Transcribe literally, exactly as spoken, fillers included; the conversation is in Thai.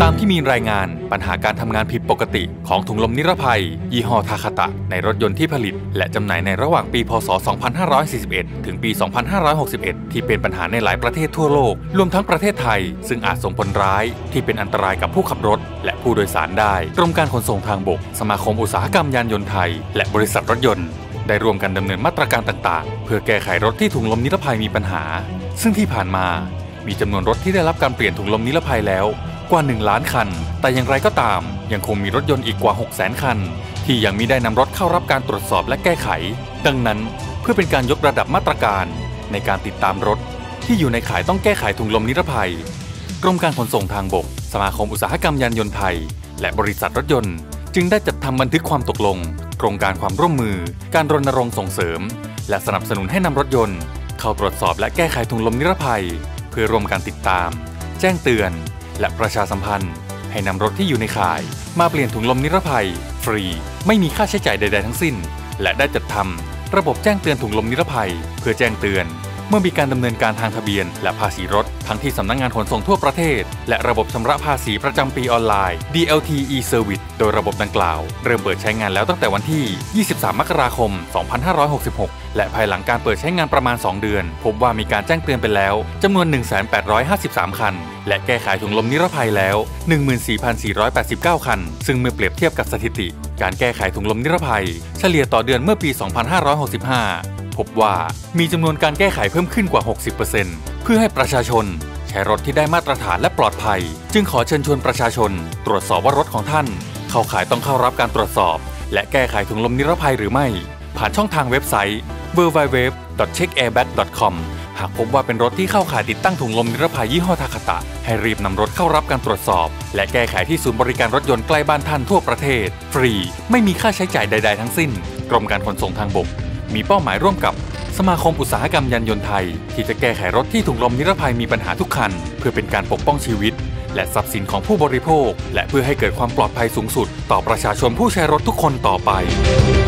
ามที่มีรายงานปัญหาการทำงานผิดปกติของถุงลมนิรภัยยี่ห้อทาคาตะในรถยนต์ที่ผลิตและจำหน่ายในระหว่างปีพ.ศ. สองพันห้าร้อยสี่สิบเอ็ด ถึงปี สองพันห้าร้อยหกสิบเอ็ด ที่เป็นปัญหาในหลายประเทศทั่วโลกรวมทั้งประเทศไทยซึ่งอาจส่งผลร้ายที่เป็นอันตรายกับผู้ขับรถและผู้โดยสารได้กรมการขนส่งทางบกสมาคมอุตสาหกรรมยานยนต์ไทยและบริษัทรถยนต์ได้ร่วมกันดำเนินมาตรการต่างๆเพื่อแก้ไขรถที่ถุงลมนิรภัยมีปัญหาซึ่งที่ผ่านมามีจำนวนรถที่ได้รับการเปลี่ยนถุงลมนิรภัยแล้วกว่าหนึ่งล้านคันแต่อย่างไรก็ตามยังคงมีรถยนต์อีกกว่า หกแสน คันที่ยังมิได้นำรถเข้ารับการตรวจสอบและแก้ไขดังนั้นเพื่อเป็นการยกระดับมาตรการในการติดตามรถที่อยู่ในข่ายต้องแก้ไขถุงลมนิรภัยกรมการขนส่งทางบกสมาคมอุตสาหกรรมยานยนต์ไทยและบริษัทรถยนต์จึงได้จัดทำบันทึกความตกลงโครงการความร่วมมือการรณรงค์ส่งเสริมและสนับสนุนให้นำรถยนต์เข้าตรวจสอบและแก้ไขถุงลมนิรภัยเพื่อร่วมกันติดตามแจ้งเตือนและประชาสัมพันธ์ให้นำรถที่อยู่ในข่ายมาเปลี่ยนถุงลมนิรภัยฟรีไม่มีค่าใช้จ่ายใดๆทั้งสิ้นและได้จัดทำระบบแจ้งเตือนถุงลมนิรภัยเพื่อแจ้งเตือนเมื่อมีการดำเนินการทางทะเบียนและภาษีรถทั้งที่สำนักงานขนส่งทั่วประเทศและระบบชำระภาษีประจำปีออนไลน์ ดี แอล ที e-Service โดยระบบดังกล่าวเริ่มเปิดใช้งานแล้วตั้งแต่วันที่ยี่สิบสามมกราคมสองพันห้าร้อยหกสิบหกและภายหลังการเปิดใช้งานประมาณสองเดือนพบว่ามีการแจ้งเตือนไปแล้วจำนวน หนึ่งแสนแปดร้อยห้าสิบสาม คันและแก้ไขถุงลมนิรภัยแล้ว หนึ่งหมื่นสี่พันสี่ร้อยแปดสิบเก้า คันซึ่งเมื่อเปรียบเทียบกับสถิติการแก้ไขถุงลมนิรภัยเฉลี่ยต่อเดือนเมื่อปี สองพันห้าร้อยหกสิบห้าพบว่ามีจำนวนการแก้ไขเพิ่มขึ้นกว่า หกสิบเปอร์เซ็นต์ เพื่อให้ประชาชนใช้รถที่ได้มาตรฐานและปลอดภัยจึงขอเชิญชวนประชาชนตรวจสอบว่ารถของท่านเข้าข่ายต้องเข้ารับการตรวจสอบและแก้ไขถุงลมนิรภัยหรือไม่ผ่านช่องทางเว็บไซต์ ดับเบิลยู ดับเบิลยู ดับเบิลยู ดอท เช็ค แอร์แบ็ก ดอท คอม หากพบว่าเป็นรถที่เข้าข่ายติดตั้งถุงลมนิรภัยยี่ห้อทาคาตะให้รีบนำรถเข้ารับการตรวจสอบและแก้ไขที่ศูนย์บริการรถยนต์ใกล้บ้านท่านทั่วประเทศฟรีไม่มีค่าใช้จ่ายใดๆทั้งสิ้นกรมการขนส่งทางบกมีเป้าหมายร่วมกับสมาคมอุตสาหกรรมยานยนต์ไทยที่จะแก้ไขรถที่ถุงลมนิรภัยมีปัญหาทุกคันเพื่อเป็นการปกป้องชีวิตและทรัพย์สินของผู้บริโภคและเพื่อให้เกิดความปลอดภัยสูงสุดต่อประชาชนผู้ใช้รถทุกคนต่อไป